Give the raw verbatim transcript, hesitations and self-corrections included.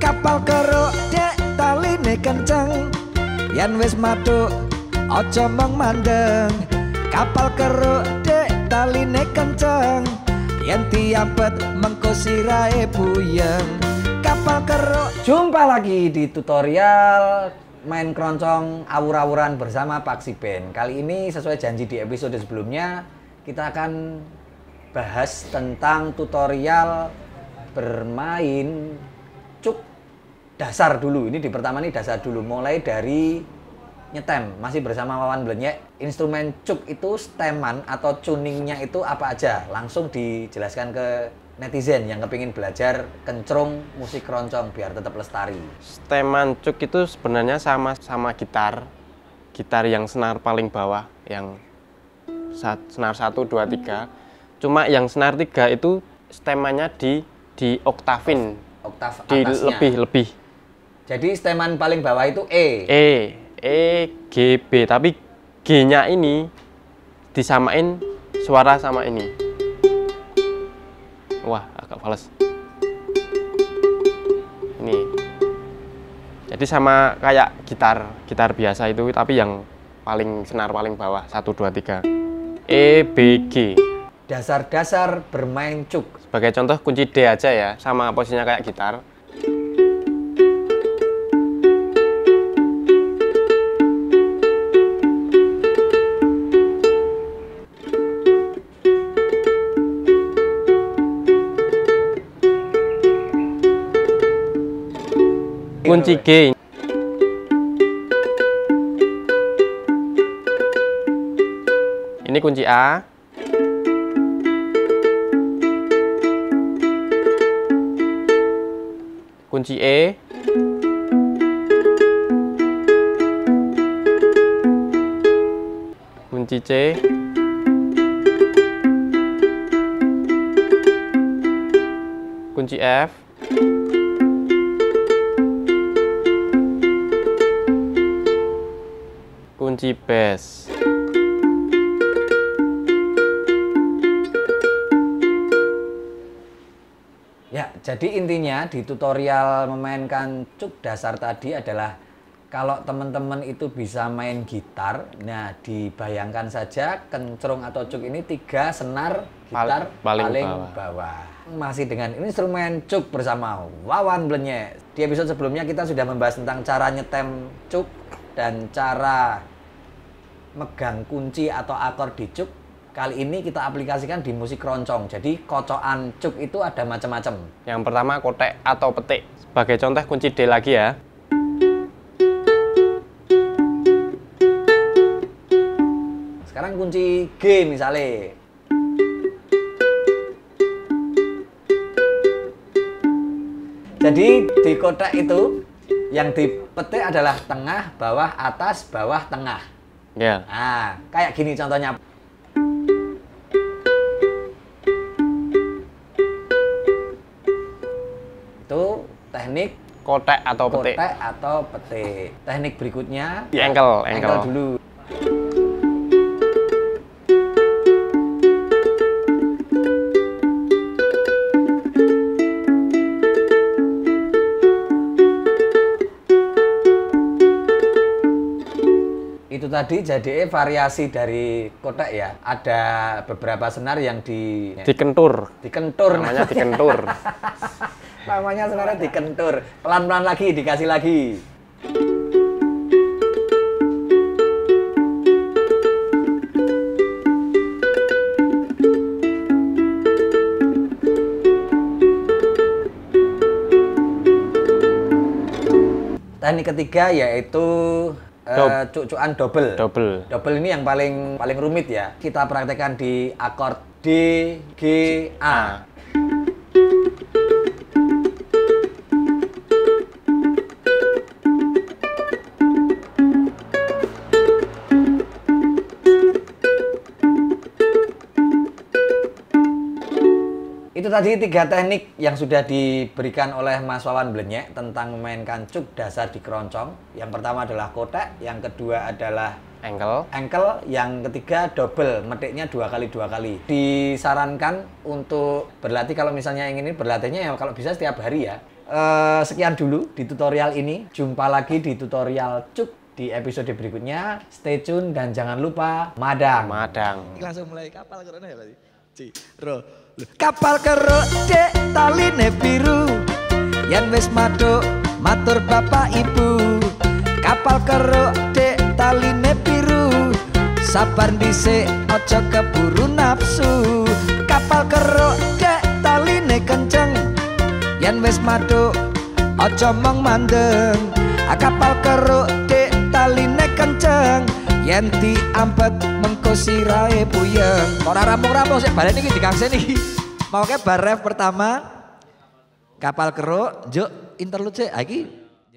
Kapal keruk dek taline kenceng, yen wis matuk aja mong mandeng. Kapal keruk dek taline kenceng, yen diampet mengko sirahe buyeng. Kapal keruk. Jumpa lagi di tutorial main keroncong awur-awuran bersama Paksi Band. Kali ini sesuai janji di episode sebelumnya, kita akan bahas tentang tutorial bermain cuk dasar dulu. Ini di pertama nih dasar dulu, mulai dari nyetem. Masih bersama Wawan Blenyek. Instrumen cuk itu steman atau tuningnya itu apa aja? Langsung dijelaskan ke netizen yang kepingin belajar kencrung musik keroncong biar tetap lestari. Steman cuk itu sebenarnya sama sama gitar. Gitar yang senar paling bawah, yang senar satu, dua, tiga. Cuma yang senar tiga itu stemannya di di oktavin, Oktav di atasnya. lebih lebih. Jadi steman paling bawah itu E. E, E, G, B, tapi G-nya ini disamain suara sama ini. Wah, agak fals. Ini. Jadi sama kayak gitar, gitar biasa itu, tapi yang paling senar paling bawah, satu, dua, tiga. E, B, G. Dasar-dasar bermain cuk. Sebagai contoh kunci D aja ya, sama posisinya kayak gitar. Kunci G. Ini kunci A. Kunci E. Kunci C. Kunci F. Kunci bass. Ya, jadi intinya di tutorial memainkan cuk dasar tadi adalah kalau teman-teman itu bisa main gitar, nah dibayangkan saja kencrung atau cuk ini tiga senar gitar paling, paling, bawah. bawah. Masih dengan instrumen cuk bersama Wawan Blenyek. Di episode sebelumnya kita sudah membahas tentang cara nyetem cuk dan cara megang kunci atau akor di cuk. Kali ini kita aplikasikan di musik keroncong. Jadi kocokan cuk itu ada macam-macam. Yang pertama kotek atau petik. Sebagai contoh kunci D lagi ya. Sekarang kunci G misalnya. Jadi di kotak itu yang dipetik adalah tengah, bawah, atas, bawah, tengah. Ya. Nah, kayak gini contohnya. Itu teknik Kotek atau petik. kotek atau petik. Teknik berikutnya Di engkel, engkel. dulu. Itu tadi jadi variasi dari kotak ya. Ada beberapa senar yang di Dikentur. dikentur. Namanya dikentur. Namanya senarnya dikentur. Pelan-pelan lagi, dikasih lagi. Teknik ketiga yaitu Uh, cuk-cukan double. Double. Double ini yang paling paling rumit ya. Kita praktekkan di akord D, G, A. Itu tadi tiga teknik yang sudah diberikan oleh Mas Wawan Blenyek tentang memainkan cuk dasar di keroncong. Yang pertama adalah kotak, yang kedua adalah Ankle. Ankle, yang ketiga double, metiknya dua kali dua kali. Disarankan untuk berlatih kalau misalnya ingin ini berlatihnya ya kalau bisa setiap hari ya. Uh, sekian dulu di tutorial ini. Jumpa lagi di tutorial Cuk di episode berikutnya. Stay tune dan jangan lupa madang. Madang. Langsung mulai kapal keruk ya berarti. Ciro. Kapal keruk dek taline biru. Yen wis maduk matur bapak ibu. Kapal keruk dek taline biru. Sabar dhisik aja keburu nafsu. Kapal keruk dek taline kenceng. Yen wis maduk aja mong mandeng. Kapal keruk dek taline kenceng. Yen diampet mengko sirahe puyeng. Ora rampung-rampung sik balen iki dikangsen iki. Mau ke bar ref pertama. Kapal keruk, njuk interlude sik. Ha iki